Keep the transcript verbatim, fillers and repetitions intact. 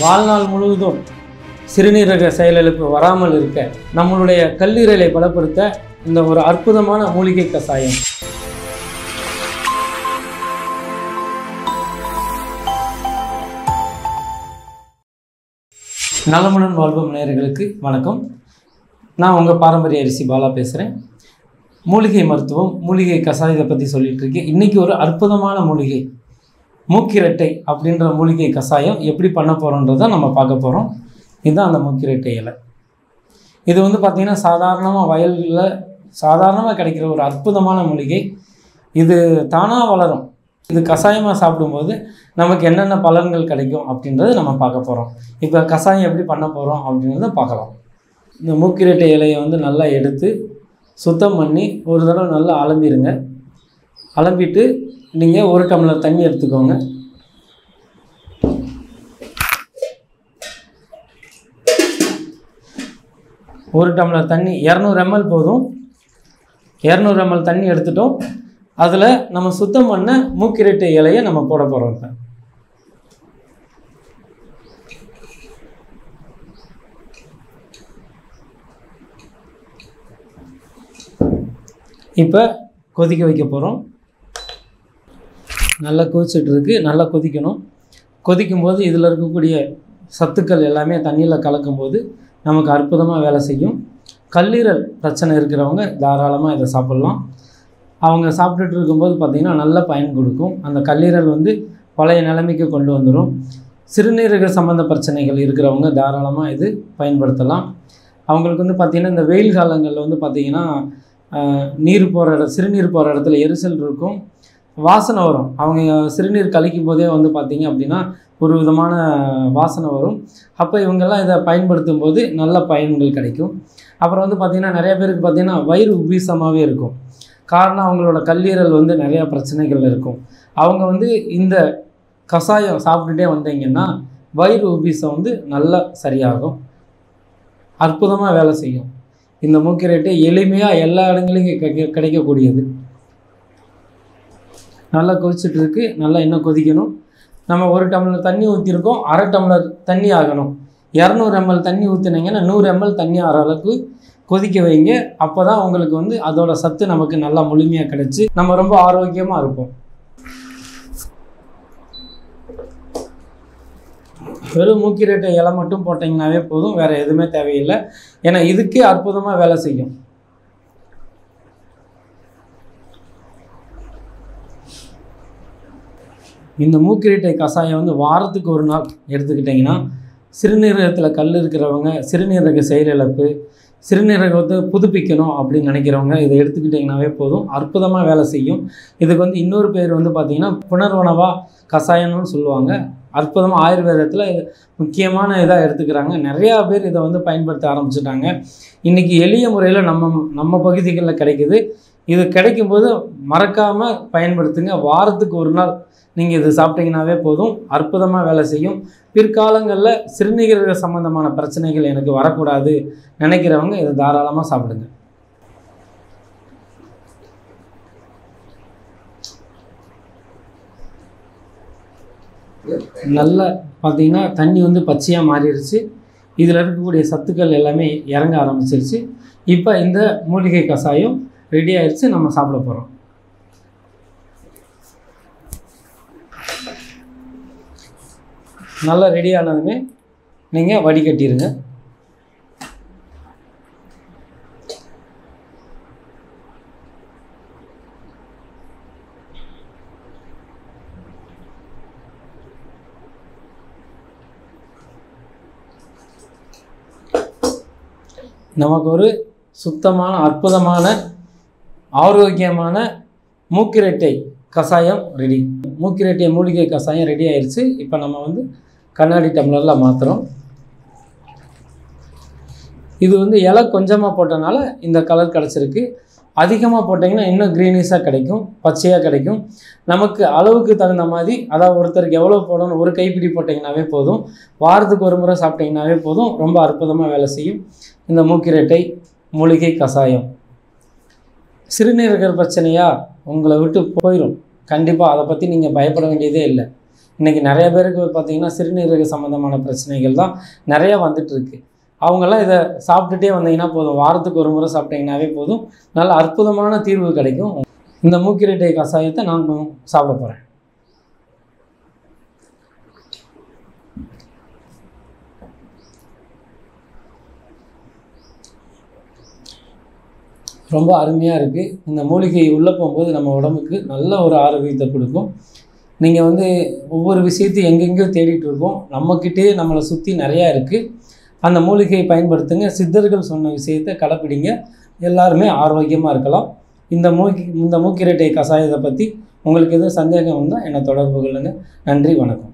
வாழ்நாள் முழுவதும் சிறுநீரக செயலிழப்பு வராமல் இருக்க நம்மளுடைய கல்லீரலை பலப்படுத்த இந்த ஒரு அற்புதமான மூலிகை கஷாயம். நலமுடன் வாழ்வும் நேயர்களுக்கு வணக்கம். நான் உங்கள் பாரம்பரிய அரிசி பாலா பேசுகிறேன். மூலிகை மருத்துவம், மூலிகை கஷாயத்தை பற்றி சொல்லிகிட்டு இருக்கேன். இன்றைக்கி ஒரு அற்புதமான மூலிகை மூக்கிரட்டை அப்படின்ற மூலிகை கஷாயம் எப்படி பண்ண போகிறோன்றதை நம்ம பார்க்க போகிறோம். இதுதான் அந்த மூக்கிரட்டை இலை. இது வந்து பார்த்திங்கன்னா சாதாரணமாக வயல்களில் சாதாரணமாக கிடைக்கிற ஒரு அற்புதமான மூலிகை. இது தானாக வளரும். இது கஷாயமாக சாப்பிடும்போது நமக்கு என்னென்ன பலன்கள் கிடைக்கும் அப்படின்றத நம்ம பார்க்க போகிறோம். இப்போ கஷாயம் எப்படி பண்ண போகிறோம் அப்படின்றத பார்க்கலாம். இந்த மூக்கிரட்டை இலையை வந்து நல்லா எடுத்து சுத்தம் பண்ணி ஒரு தடவை நல்லா அலம்பிடுங்க. அலம்பிட்டு நீங்கள் ஒரு டம்ளர் தண்ணி எடுத்துக்கோங்க. ஒரு டம்ளர் தண்ணி இரநூறு எம்எல் போதும். இரநூறு எம்எல் தண்ணி எடுத்துட்டோம். அதில் நம்ம சுத்தம் பண்ண மூக்கிரட்டை இலையை நம்ம போட போகிறோம். இப்போ இப்போ கொதிக்க வைக்க போகிறோம். நல்லா கொதிச்சுட்டு இருக்கு. நல்லா கொதிக்கணும். கொதிக்கும்போது இதில் இருக்கக்கூடிய சத்துக்கள் எல்லாமே தண்ணியில் கலக்கும்போது நமக்கு அற்புதமாக வேலை செய்யும். கல்லீரல் பிரச்சனை இருக்கிறவங்க தாராளமாக இதை சாப்பிட்லாம். அவங்க சாப்பிட்டுட்டு இருக்கும்போது பார்த்திங்கன்னா நல்ல பயன் கொடுக்கும். அந்த கல்லீரல் வந்து பழைய நிலைமைக்கு கொண்டு வந்துடும். சிறுநீரக சம்மந்த பிரச்சனைகள் இருக்கிறவங்க தாராளமாக இது பயன்படுத்தலாம். அவங்களுக்கு வந்து பார்த்திங்கன்னா இந்த வெயில் காலங்களில் வந்து பார்த்திங்கன்னா நீர் போகிற இட சிறுநீர் போகிற இடத்துல எரிச்சல் இருக்கும், வாசனை வரும். அவங்க சிறுநீர் கழிக்கும் போதே வந்து பார்த்திங்க அப்படின்னா ஒரு விதமான வாசனை வரும். அப்போ இவங்கெல்லாம் இதை பயன்படுத்தும் போது நல்ல பயன்கள் கிடைக்கும். அப்புறம் வந்து பார்த்திங்கன்னா நிறைய பேருக்கு பார்த்திங்கன்னா வயிறு உபீசமாகவே இருக்கும். காரணம் அவங்களோட கல்லீரல் வந்து நிறையா பிரச்சனைகள் இருக்கும். அவங்க வந்து இந்த கஷாயம் சாப்பிட்டுட்டே வந்தீங்கன்னா வயிறு உபீசம் வந்து நல்லா சரியாகும். அற்புதமாக வேலை செய்யும். இந்த மூக்கிரட்டை எளிமையாக எல்லா இடங்களையும் கிடைக்க கிடைக்கக்கூடியது. நல்லா கொதிச்சுட்டு இருக்கு. நல்லா இன்னும் கொதிக்கணும். நம்ம ஒரு டம்ளர் தண்ணி ஊற்றிருக்கோம். அரை டம்ளர் தண்ணி ஆகணும். இரநூறு எம்எல் தண்ணி ஊற்றினீங்கன்னா நூறு எம்எல் தண்ணி ஆகிற அளவுக்கு கொதிக்க வைங்க. அப்போ தான் உங்களுக்கு வந்து அதோட சத்து நமக்கு நல்லா முழுமையாக கிடைச்சி நம்ம ரொம்ப ஆரோக்கியமாக இருப்போம். வெறும் மூக்கிரட்டை இலை மட்டும் போட்டிங்கனாவே போதும், வேறு எதுவுமே தேவையில்லை. ஏன்னா இதுக்கே அற்புதமாக வேலை செய்யும். இந்த மூக்கிரட்டை கஷாயம் வந்து வாரத்துக்கு ஒரு நாள் எடுத்துக்கிட்டிங்கன்னா சிறுநீரகத்தில் கல் இருக்கிறவங்க, சிறுநீரக செயலிழப்பு, சிறுநீரகத்தை புதுப்பிக்கணும் அப்படின்னு நினைக்கிறவங்க இதை எடுத்துக்கிட்டிங்கனாவே போதும், அற்புதமாக வேலை செய்யும். இதுக்கு வந்து இன்னொரு பேர் வந்து பார்த்திங்கன்னா புனர்வனவா கஷாயம்னு சொல்லுவாங்க. அற்புதமாக ஆயுர்வேதத்தில் முக்கியமான இதாக எடுத்துக்கிறாங்க. நிறையா பேர் இதை வந்து பயன்படுத்த ஆரம்பிச்சிட்டாங்க. இன்றைக்கி எளிய முறையில் நம்ம நம்ம பகுதிகளில் கிடைக்குது. இது கிடைக்கும்போது மறக்காமல் பயன்படுத்துங்க. வாரத்துக்கு ஒரு நாள் நீங்கள் இது சாப்பிட்டீங்கன்னாவே போதும், அற்புதமாக வேலை செய்யும். பிற்காலங்களில் சிறுநீரக சம்பந்தமான பிரச்சனைகள் எனக்கு வரக்கூடாது நினைக்கிறவங்க இதை தாராளமாக சாப்பிடுங்க. நல்லா பார்த்தீங்கன்னா தண்ணி வந்து பச்சையாக மாறிடுச்சு. இதில் இருக்கக்கூடிய சத்துக்கள் எல்லாமே இறங்க ஆரம்பிச்சிருச்சு. இப்போ இந்த மூலிகை கஷாயம் ரெடி ஆயிடுச்சு. நம்ம சாப்பிட போகிறோம். நல்லா ரெடி ஆனதுமே நீங்கள் வடிகட்டிடுங்க. நமக்கு ஒரு சுத்தமான அற்புதமான ஆரோக்கியமான மூக்கிரட்டை கஷாயம் ரெடி. மூக்கிரட்டை மூலிகை கஷாயம் ரெடி ஆயிடுச்சு. இப்போ நம்ம வந்து கண்ணாடி டம்ளரில் மாற்றுறோம். இது வந்து இலை கொஞ்சமாக போட்டனால இந்த கலர் கிடச்சிருக்கு. அதிகமாக போட்டிங்கன்னா இன்னும் க்ரீனிஷாக கிடைக்கும், பச்சையாக கிடைக்கும். நமக்கு அளவுக்கு தகுந்த மாதிரி, அதாவது ஒருத்தருக்கு எவ்வளோ போடணும், ஒரு கைப்பிடி போட்டிங்கனாவே போதும். வாரத்துக்கு ஒரு முறை சாப்பிட்டிங்கனாவே போதும், ரொம்ப அற்புதமாக வேலை செய்யும் இந்த மூக்கிரட்டை மூலிகை கஷாயம். சிறுநீரக பிரச்சனையாக உங்களை விட்டு போயிடும். கண்டிப்பாக அதை பற்றி நீங்கள் பயப்பட வேண்டியதே இல்லை. இன்றைக்கி நிறைய பேருக்கு பார்த்திங்கன்னா சிறுநீரக சம்மந்தமான பிரச்சனைகள் தான் நிறையா வந்துட்டுருக்கு. அவங்கெல்லாம் இதை சாப்பிட்டுட்டே வந்தீங்கன்னா போதும், வாரத்துக்கு ஒரு முறை சாப்பிட்டீங்கன்னாவே போதும், நல்ல அற்புதமான தீர்வு கிடைக்கும். இந்த மூக்கிரட்டை கஷாயத்தை நான் சாப்பிட போகிறேன். ரொம்ப அருமையாக இருக்குது. இந்த மூலிகை உள்ளே போகும்போது நம்ம உடம்புக்கு நல்ல ஒரு ஆரோக்கியத்தை கொடுக்கும். நீங்கள் வந்து ஒவ்வொரு விஷயத்தையும் எங்கெங்கேயோ தேடிட்டு இருக்கோம், நம்மக்கிட்டே நம்மளை சுற்றி நிறையா இருக்குது. அந்த மூலிகையை பயன்படுத்துங்க. சித்தர்கள் சொன்ன விஷயத்தை கடைப்பிடிங்க. எல்லாருமே ஆரோக்கியமாக இருக்கலாம். இந்த மூக்கி இந்த மூக்கிரட்டை கஷாயத்தை பற்றி உங்களுக்கு எதுவும் சந்தேகம் இருந்தால் என்னை தொடர்பு கொள்ளுங்கள். நன்றி, வணக்கம்.